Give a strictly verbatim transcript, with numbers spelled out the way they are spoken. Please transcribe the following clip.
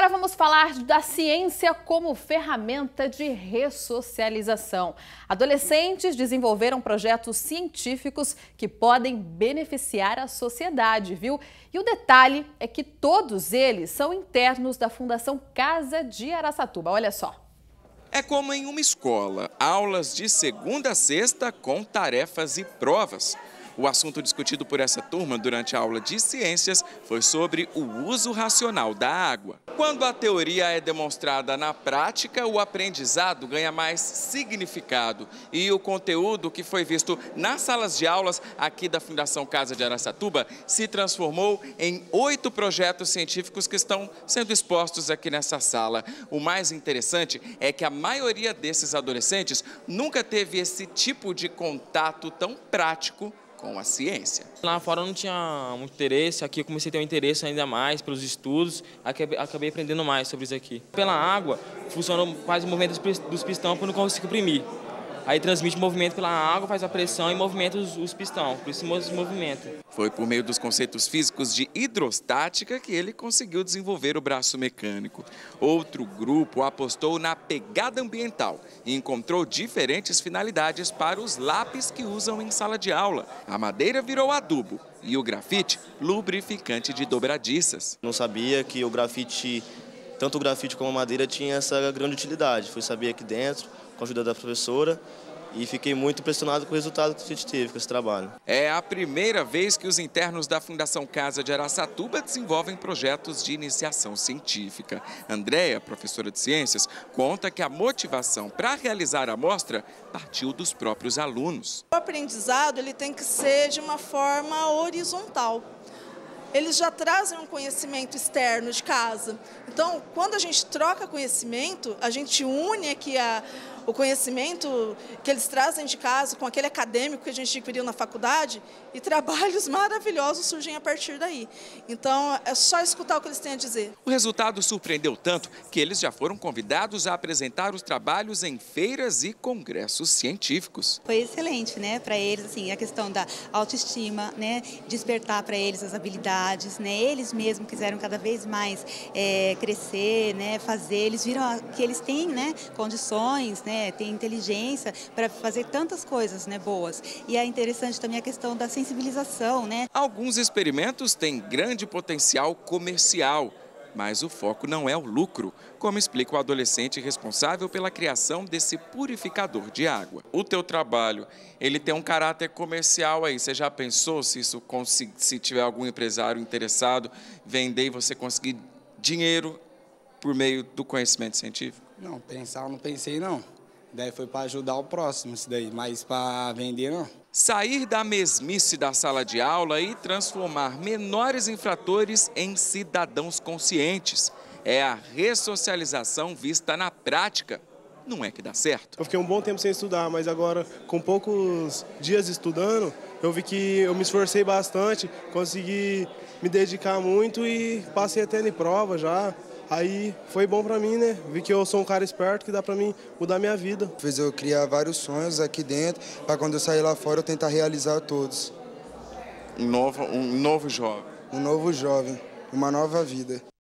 Agora vamos falar da ciência como ferramenta de ressocialização. Adolescentes desenvolveram projetos científicos que podem beneficiar a sociedade, viu? E o detalhe é que todos eles são internos da Fundação Casa de Araçatuba. Olha só. É como em uma escola, aulas de segunda a sexta com tarefas e provas. O assunto discutido por essa turma durante a aula de ciências foi sobre o uso racional da água. Quando a teoria é demonstrada na prática, o aprendizado ganha mais significado. E o conteúdo que foi visto nas salas de aulas aqui da Fundação Casa de Araçatuba se transformou em oito projetos científicos que estão sendo expostos aqui nessa sala. O mais interessante é que a maioria desses adolescentes nunca teve esse tipo de contato tão prático com a ciência. Lá fora eu não tinha muito interesse, aqui eu comecei a ter um interesse ainda mais pelos estudos, acabei aprendendo mais sobre isso aqui. Pela água, funciona quase o movimento dos pistões para não conseguir comprimir. Aí transmite movimento pela água, faz a pressão e movimenta os, os pistões, por isso esse movimento. Foi por meio dos conceitos físicos de hidrostática que ele conseguiu desenvolver o braço mecânico. Outro grupo apostou na pegada ambiental e encontrou diferentes finalidades para os lápis que usam em sala de aula. A madeira virou adubo e o grafite, lubrificante de dobradiças. Não sabia que o grafite, tanto o grafite como a madeira, tinha essa grande utilidade. Fui saber aqui dentro, com a ajuda da professora, e fiquei muito impressionado com o resultado que a gente teve com esse trabalho. É a primeira vez que os internos da Fundação Casa de Araçatuba desenvolvem projetos de iniciação científica. Andréia, professora de ciências, conta que a motivação para realizar a mostra partiu dos próprios alunos. O aprendizado ele tem que ser de uma forma horizontal. Eles já trazem um conhecimento externo de casa. Então, quando a gente troca conhecimento, a gente une aqui a, o conhecimento que eles trazem de casa com aquele acadêmico que a gente adquiriu na faculdade e trabalhos maravilhosos surgem a partir daí. Então, é só escutar o que eles têm a dizer. O resultado surpreendeu tanto que eles já foram convidados a apresentar os trabalhos em feiras e congressos científicos. Foi excelente, né, para eles, assim, a questão da autoestima, né, despertar para eles as habilidades, né, eles mesmos quiseram cada vez mais é, crescer, né, fazer, eles viram que eles têm, né, condições, né, têm inteligência para fazer tantas coisas, né, boas. E é interessante também a questão da sensibilização, né. Alguns experimentos têm grande potencial comercial, mas o foco não é o lucro, como explica o adolescente responsável pela criação desse purificador de água. O teu trabalho, ele tem um caráter comercial aí. Você já pensou se isso se tiver algum empresário interessado, vender e você conseguir dinheiro por meio do conhecimento científico? Não, pensar eu não pensei não. Daí foi para ajudar o próximo, isso daí, mas para vender não. Sair da mesmice da sala de aula e transformar menores infratores em cidadãos conscientes. É a ressocialização vista na prática. Não é que dá certo? Eu fiquei um bom tempo sem estudar, mas agora, com poucos dias estudando, eu vi que eu me esforcei bastante, consegui me dedicar muito e passei até em prova já. Aí foi bom pra mim, né? Vi que eu sou um cara esperto, que dá pra mim mudar minha vida. Fez eu criar vários sonhos aqui dentro, para quando eu sair lá fora eu tentar realizar todos. Um novo, um novo jovem. Um novo jovem, uma nova vida.